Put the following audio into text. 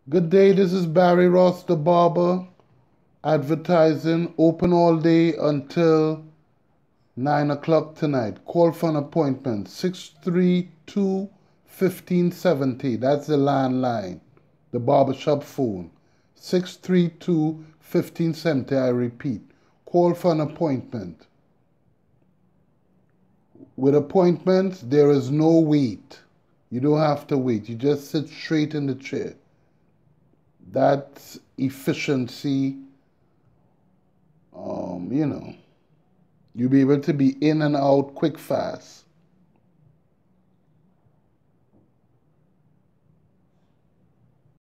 Good day, this is Barry Ross, the barber, advertising, open all day until 9 o'clock tonight. Call for an appointment, 632-1570. That's the landline, the barbershop phone, 632-1570. I repeat, call for an appointment. With appointments, there is no wait. You don't have to wait. You just sit straight in the chair. That's efficiency. You know, you'll be able to be in and out quick, fast.